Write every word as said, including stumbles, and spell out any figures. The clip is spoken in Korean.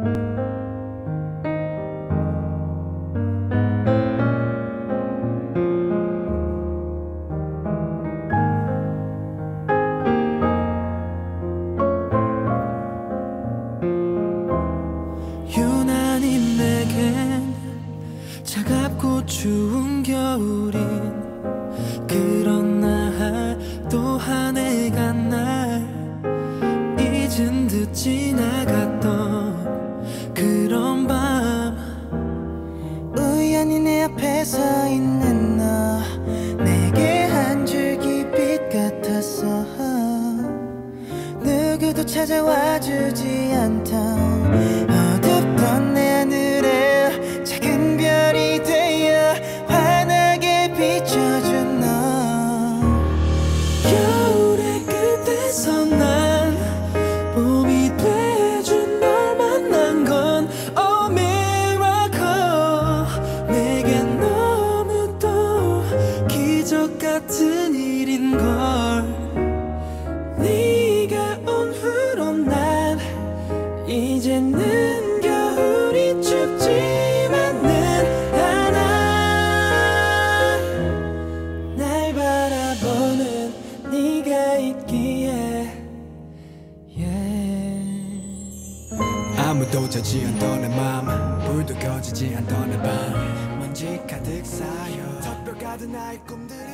유난히 내겐 차갑고 추운 겨울인 그런 날 또 한 해가 날 잊은 듯 지나갔던 그런 밤 우연히 내 앞에 서 있는 너 내게 한 줄기 빛 같았어. 누구도 찾아와 주지 않던 어둡던 내 하늘에 작은 별이 되어 환하게 비춰준 너. 겨울의 끝에서 난 봄이 돼준 널 만난 건 Oh miracle. 내겐 너무도 기적 같은 일인걸. 네가 온 후로 난 이제는 겨울이 춥지만은 않아. 날 바라보는 네가 있기에 yeah. 아무도 자지 않던 내 맘 불도 꺼지지 않던 내 밤 먼지 가득 쌓여 덮여 가던 나의 꿈들이